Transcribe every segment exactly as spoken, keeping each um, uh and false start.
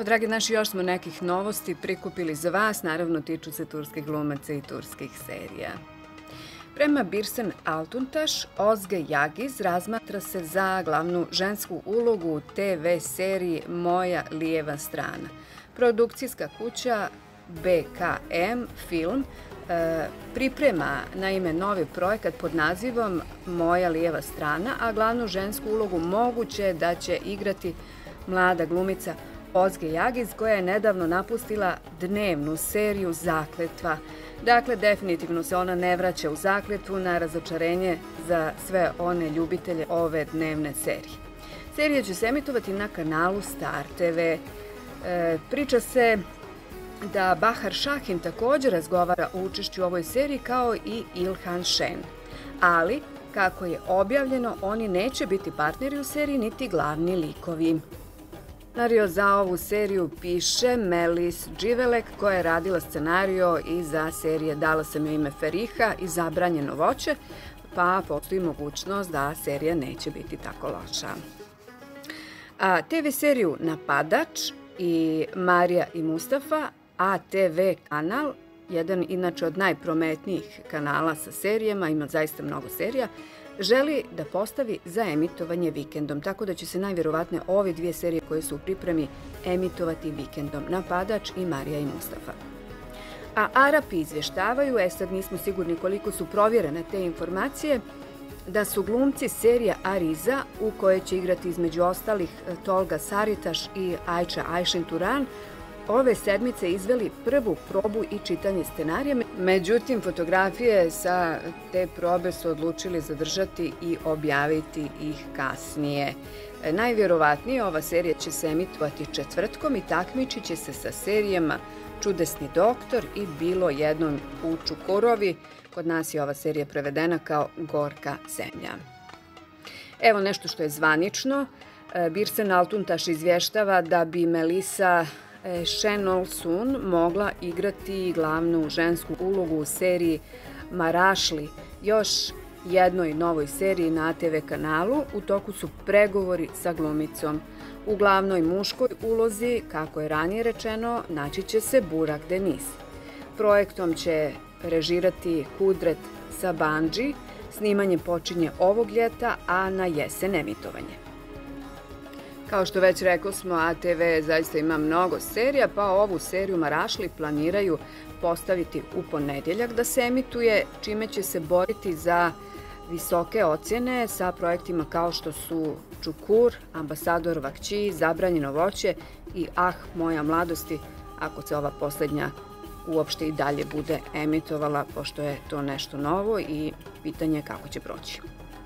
Evo, dragi naši, još smo nekih novosti prikupili za vas, naravno tiču se turskih glumaca i turskih serija. Prema Birsen Altuntaş, Ozge Yagiz razmatra se za glavnu žensku ulogu u te ve seriji Moja lijeva strana. Produkcijska kuća be ka em Film e, priprema naime novi projekat pod nazivom Moja lijeva strana, a glavnu žensku ulogu moguće da će igrati mlada glumica Ozge Yagiz, koja je nedavno napustila dnevnu seriju Zakletva. Dakle, definitivno se ona ne vraća u Zakletvu, na razočarenje za sve one ljubitelje ove dnevne serije. Serija će se emitovati na kanalu Star te ve. E, priča se da Bahar Šahin također razgovara o učešću u ovoj seriji, kao i Ilhan Šen. Ali, kako je objavljeno, oni neće biti partneri u seriji niti glavni likovi. Scenario za ovu seriju piše Melis Dživelek, koja je radila scenario i za serije Dala sam joj ime Feriha i Zabranjeno voće, pa postoji mogućnost da serija neće biti tako loša. A te ve seriju Napadač i Marija i Mustafa, a te ve kanal, jedan inače od najprometnijih kanala sa serijama, ima zaista mnogo serija, želi da postavi za emitovanje vikendom, tako da će se najvjerovatnije ove dvije serije koje su u pripremi emitovati vikendom, Napadač i Marija i Mustafa. A Arapi izvještavaju, e sad nismo sigurni koliko su provjerene te informacije, da su glumci serija Ariza, u kojoj će igrati između ostalih Tolga Saritaš i Ajča Ajšin Turan, ove sedmice izveli prvu probu i čitanje scenarija. Međutim, fotografije sa te probe su odlučili zadržati i objaviti ih kasnije. Najvjerovatnije ova serija će se emitovati četvrtkom i takmičit će se sa serijama Čudesni doktor i Bilo jednom u Čukurovi. Kod nas je ova serija prevedena kao Gorka zemlja. Evo nešto što je zvanično. Birsen Altuntaş izvještava da bi Melisa Şenolsun mogla igrati glavnu žensku ulogu u seriji Marašli, još jednoj novoj seriji na te ve kanalu. U toku su pregovori sa glumicom. U glavnoj muškoj ulozi, kako je ranije rečeno, naći će se Burak Deniz. Projektom će režirati Kudret Sabancı. Snimanje počinje ovog ljeta, a na jesen emitovanje. Kao što već rekao smo, a te ve zaista ima mnogo serija, pa ovu seriju Marašli planiraju postaviti u ponedjeljak da se emituje, čime će se boriti za visoke ocjene sa projektima kao što su Čukur, Ambasador Vakći, Zabranjeno voće i Ah, moja mladosti, ako se ova posljednja uopšte i dalje bude emitovala, pošto je to nešto novo i pitanje je kako će proći.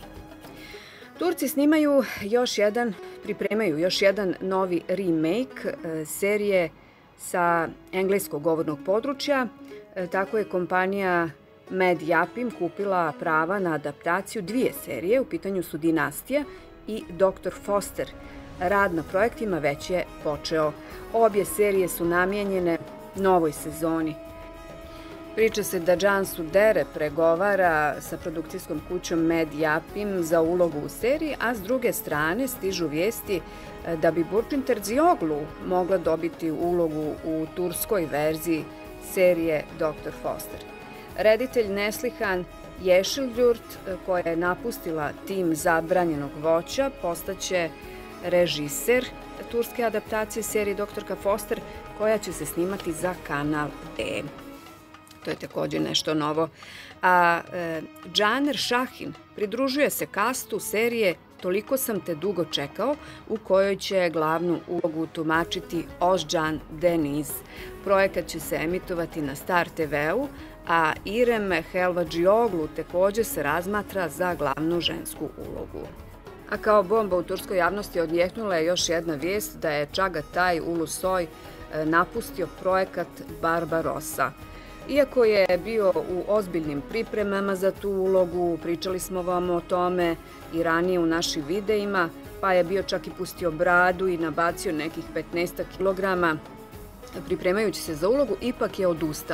Turci snimaju još jedan, pripremaju još jedan novi remake serije sa engleskog govornog područja. Tako je kompanija Med Yapim kupila prava na adaptaciju dvije serije. U pitanju su Dinastija i doktor Foster. Rad na projektima već je počeo. Obje serije su namijenjene novoj sezoni. Priča se da Cansu Dere pregovara sa produkcijskom kućom Med Yapim za ulogu u seriji, a s druge strane stižu vijesti da bi Burçin Terzioglu mogla dobiti ulogu u turskoj verziji serije doktor Foster. Reditelj Neslihan Yeşilyurt, koja je napustila tim Zabranjenog voća, postaće režiser turske adaptacije serije doktorka Foster, koja će se snimati za kanal de. To je također nešto novo. A e, Caner Şahin pridružuje se kastu serije Toliko sam te dugo čekao, u kojoj će glavnu ulogu tumačiti Ozcan Deniz. Projekat će se emitovati na Star te veu, a Irem Helvacıoğlu također se razmatra za glavnu žensku ulogu. A kao bomba u turskoj javnosti odjeknula je još jedna vijest da je Čagataj Ulusoy napustio projekat Barbarossa. Iako je bio u ozbiljnim pripremama za tu ulogu, pričali smo vam o tome i ranije u našim videima, pa je bio čak i pustio bradu i nabacio nekih petnaest kilograma pripremajući se za ulogu, ipak je odustao.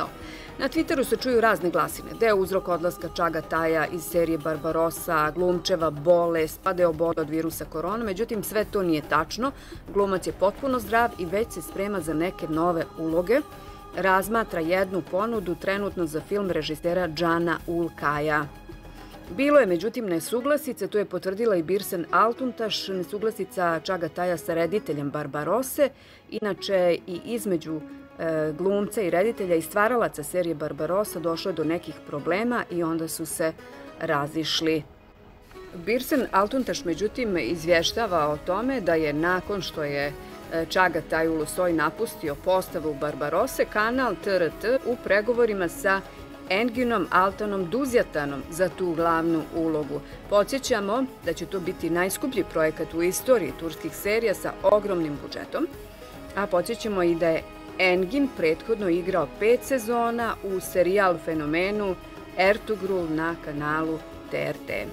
Na Twitteru se čuju razne glasine, da je uzrok odlaska Čagataja iz serije Barbarossa, glumčeva bolest, pa da je oboleo od virusa korona, međutim sve to nije tačno. Glumac je potpuno zdrav i već se sprema za neke nove uloge. Razmatra jednu ponudu trenutno za film režisera Džana Ulkaja. Bilo je, međutim, nesuglasica, to je potvrdila i Birsen Altuntaš, nesuglasica Čagataja sa rediteljem Barbarose. Inače, i između e, glumca i reditelja i stvaralaca serije Barbarossa došlo je do nekih problema i onda su se razišli. Birsen Altuntaš, međutim, izvještava o tome da je nakon što je Čagataj Ulusoy napustio postavu Barbarose, kanal T R T u pregovorima sa Enginom Altanom Duzjatanom za tu glavnu ulogu. Podsjećamo da će to biti najskuplji projekat u istoriji turskih serija sa ogromnim budžetom, a podsjećamo i da je Engin prethodno igrao pet sezona u serijal fenomenu Ertugrul na kanalu T R T.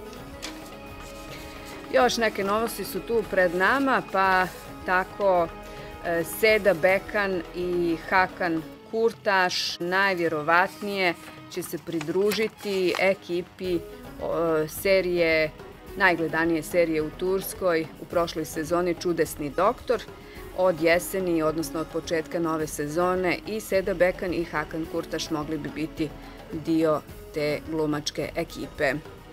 Još neke novosti su tu pred nama, pa tako Seda Bekan i Hakan Kurtaš najvjerovatnije će se pridružiti ekipi serije, najgledanije serije u Turskoj u prošloj sezoni Čudesni doktor. Od jeseni, odnosno od početka nove sezone, i Seda Bekan i Hakan Kurtaš mogli bi biti dio te glumačke ekipe.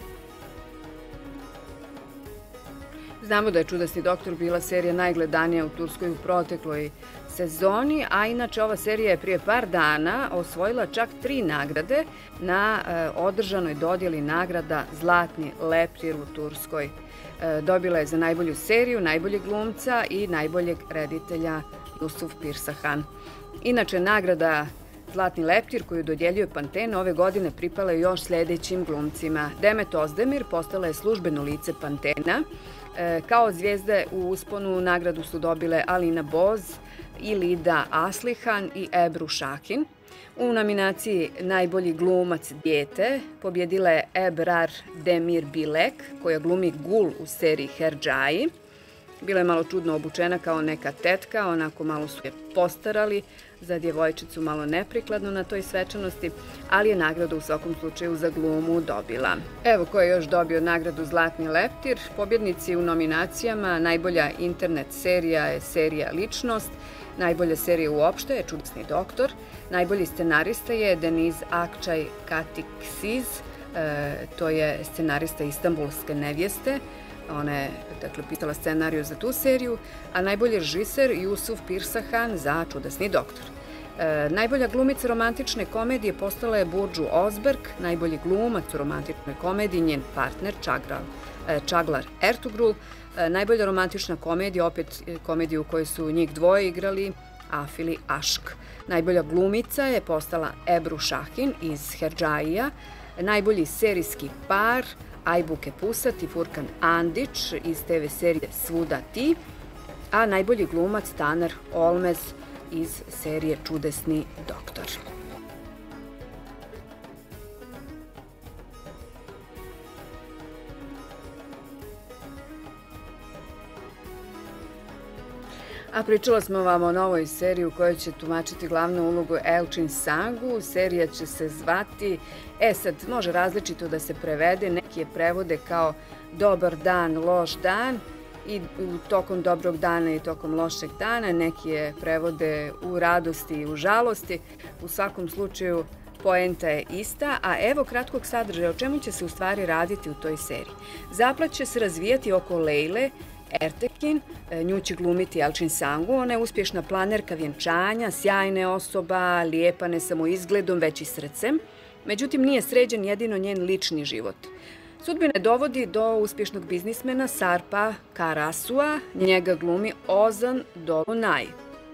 Znamo da je Čudesni doktor bila serija najgledanija u Turskoj u protekloj sezoni, a inače ova serija je prije par dana osvojila čak tri nagrade na e, održanoj dodjeli nagrada Zlatni leptir u Turskoj. E, dobila je za najbolju seriju, najboljeg glumca i najboljeg reditelja Yusuf Pirsahan. Inače, nagrada Zlatni leptir koju dodjeljuje Panten ove godine pripala je još sljedećim glumcima. Demet Ozdemir postala je službeno lice Pantena. Kao zvijezde u usponu nagradu su dobile Alina Boz, i Lida Aslihan i Ebru Šahin. U nominaciji najbolji glumac dijete pobjedila je Ebrar Demir Bilek, koja glumi Gul u seriji Herdžaji. Bila je malo čudno obučena kao neka tetka, onako malo su je postarali, za djevojčicu malo neprikladno na toj svečanosti, ali je nagradu u svakom slučaju za glumu dobila. Evo ko je još dobio nagradu Zlatni leptir. Pobjednici u nominacijama: najbolja internet serija je serija Ličnost, najbolja serija uopšte je Čudesni doktor, najbolji scenarista je Deniz Akçay Katiksiz, e, to je scenarista Istanbulske nevjeste. Ona je, dakle, pisala scenariju za tu seriju, a najbolji režiser Yusuf Pirsahan za Čudesni doktor. E, najbolja glumica romantične komedije postala je Burcu Ozberg, najbolji glumac u romantičnoj komediji njen partner Čaglar, e, Čaglar Ertugrul, e, najbolja romantična komedija, opet komediju u kojoj su njih dvoje igrali, Afili Ašk. Najbolja glumica je postala Ebru Šahin iz Herdžaija, najbolji serijski par Ajbuke Pusat i Furkan Andić iz te ve serije Svuda ti, a najbolji glumac Taner Olmez iz serije Čudesni doktor. A pričala smo vam o novoj seriji u kojoj će tumačiti glavnu ulogu Elçin Sangu. Serija će se zvati, e sad može različito da se prevede, neki je prevode kao Dobar dan, loš dan, i tokom dobrog dana i tokom lošeg dana, neki je prevode u radosti i u žalosti. U svakom slučaju poenta je ista, a evo kratkog sadržaja o čemu će se u stvari raditi u toj seriji. Zaplet će se razvijati oko Lejle Ertekin, nju će glumiti Elçin Sangu. Ona je uspješna planerka vjenčanja, sjajna je osoba, lijepa ne samo izgledom, već i srcem. Međutim, nije sređen jedino njen lični život. Sudbina dovodi do uspješnog biznismena Sarpa Karasua, njega glumi Ozan Dolunay.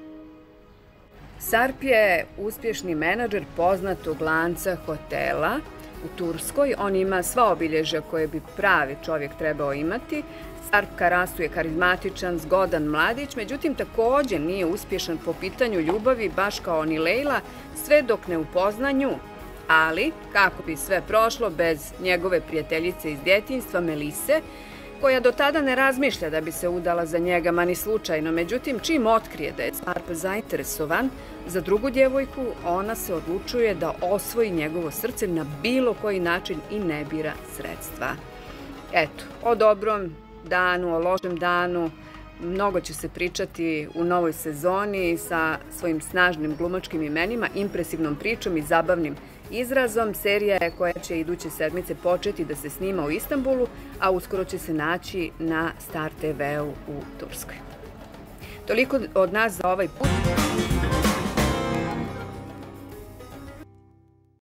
Sarp je uspješni menadžer poznatog lanca hotela u Turskoj. On ima sva obilježja koje bi pravi čovjek trebao imati. Sarp Karasu je karizmatičan, zgodan mladić, međutim također nije uspješan po pitanju ljubavi, baš kao ni Lejla, sve dok ne upozna nju. Ali, kako bi sve prošlo bez njegove prijateljice iz djetinjstva Melise, koja do tada ne razmišlja da bi se udala za njega, ma ni slučajno. Međutim, čim otkrije da je Sarp zainteresovan za drugu djevojku, ona se odlučuje da osvoji njegovo srce na bilo koji način i ne bira sredstva. Eto, o dobrom danu, o lošem danu, mnogo će se pričati u novoj sezoni sa svojim snažnim glumačkim imenima, impresivnom pričom i zabavnim izrazom. Serija je koja će iduće sedmice početi da se snima u Istanbulu, a uskoro će se naći na Star te veu u Turskoj. Toliko od nas za ovaj put.